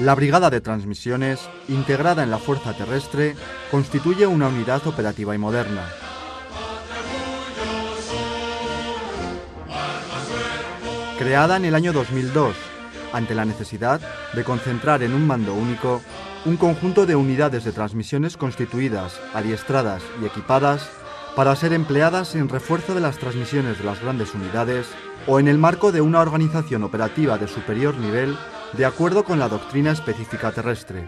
La Brigada de Transmisiones, integrada en la Fuerza Terrestre, constituye una unidad operativa y moderna. Creada en el año 2002, ante la necesidad de concentrar en un mando único un conjunto de unidades de transmisiones constituidas, adiestradas y equipadas para ser empleadas en refuerzo de las transmisiones de las grandes unidades o en el marco de una organización operativa de superior nivel de acuerdo con la doctrina específica terrestre.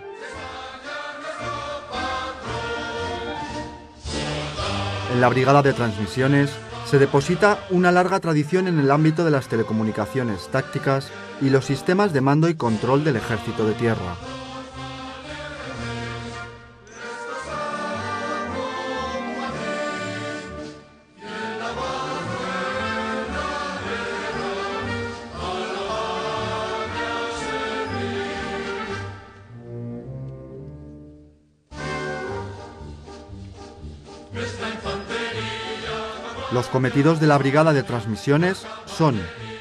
En la Brigada de Transmisiones se deposita una larga tradición en el ámbito de las telecomunicaciones tácticas y los sistemas de mando y control del Ejército de Tierra. Los cometidos de la Brigada de Transmisiones son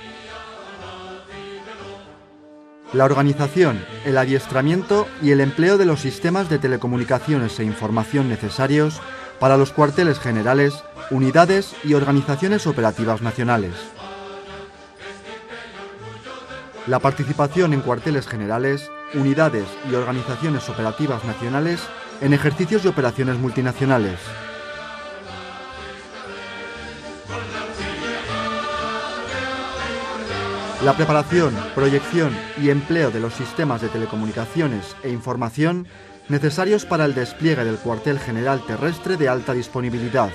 la organización, el adiestramiento y el empleo de los sistemas de telecomunicaciones e información necesarios para los cuarteles generales, unidades y organizaciones operativas nacionales. La participación en cuarteles generales, unidades y organizaciones operativas nacionales en ejercicios y operaciones multinacionales. La preparación, proyección y empleo de los sistemas de telecomunicaciones e información necesarios para el despliegue del cuartel general terrestre de alta disponibilidad.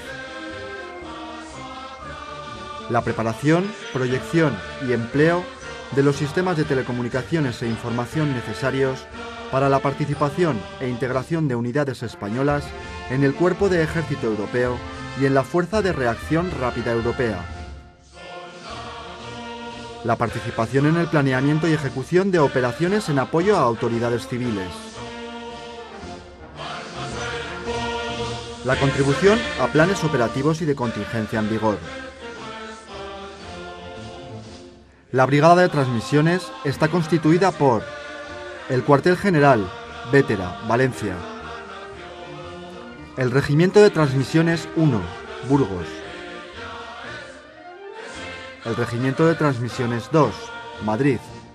La preparación, proyección y empleo de los sistemas de telecomunicaciones e información necesarios para la participación e integración de unidades españolas en el Cuerpo de Ejército Europeo y en la Fuerza de Reacción Rápida Europea. La participación en el planeamiento y ejecución de operaciones en apoyo a autoridades civiles. La contribución a planes operativos y de contingencia en vigor. La Brigada de Transmisiones está constituida por el Cuartel General, Vétera, Valencia. El Regimiento de Transmisiones 1, Burgos. El Regimiento de Transmisiones 2, Madrid.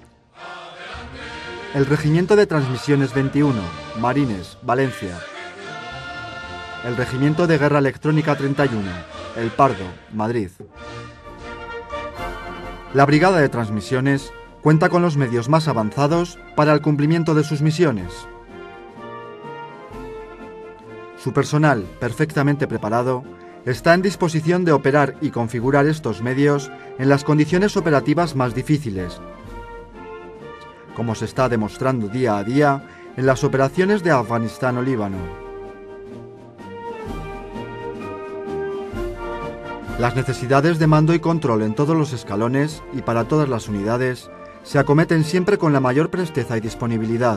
El Regimiento de Transmisiones 21, Marines, Valencia. El Regimiento de Guerra Electrónica 31, El Pardo, Madrid. La Brigada de Transmisiones cuenta con los medios más avanzados para el cumplimiento de sus misiones. Su personal, perfectamente preparado, está en disposición de operar y configurar estos medios en las condiciones operativas más difíciles, como se está demostrando día a día en las operaciones de Afganistán o Líbano. Las necesidades de mando y control en todos los escalones y para todas las unidades se acometen siempre con la mayor presteza y disponibilidad.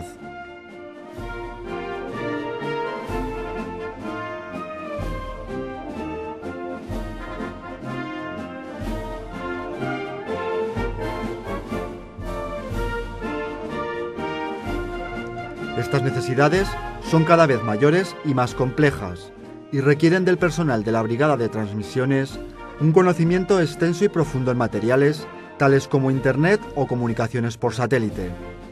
Estas necesidades son cada vez mayores y más complejas y requieren del personal de la Brigada de Transmisiones un conocimiento extenso y profundo en materiales tales como Internet o comunicaciones por satélite.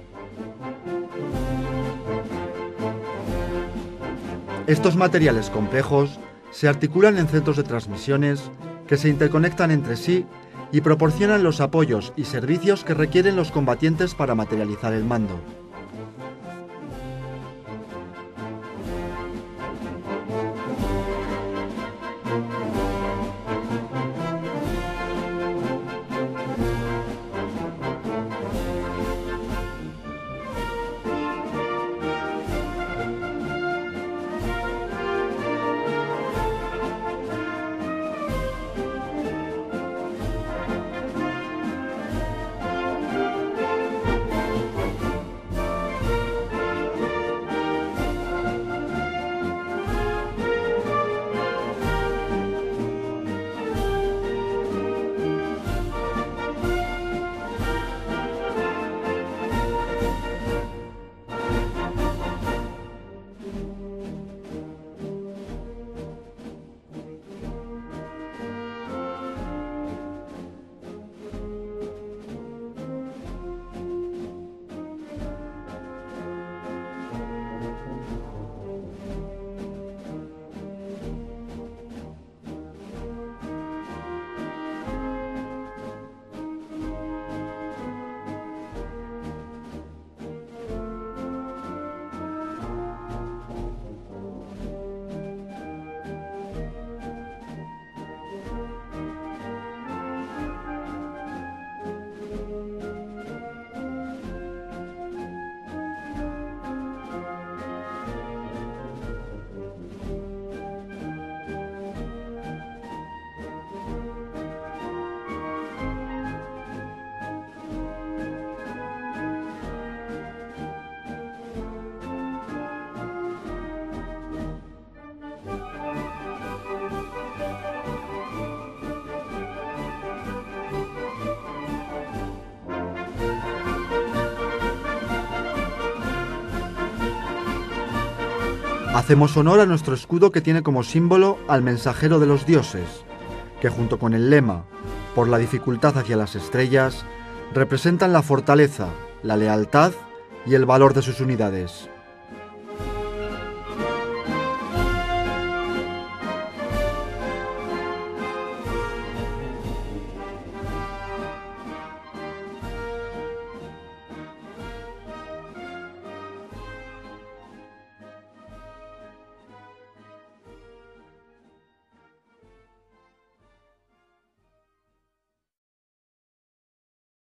Estos materiales complejos se articulan en centros de transmisiones que se interconectan entre sí y proporcionan los apoyos y servicios que requieren los combatientes para materializar el mando. Hacemos honor a nuestro escudo, que tiene como símbolo al mensajero de los dioses, que junto con el lema "por la dificultad hacia las estrellas", representan la fortaleza, la lealtad y el valor de sus unidades.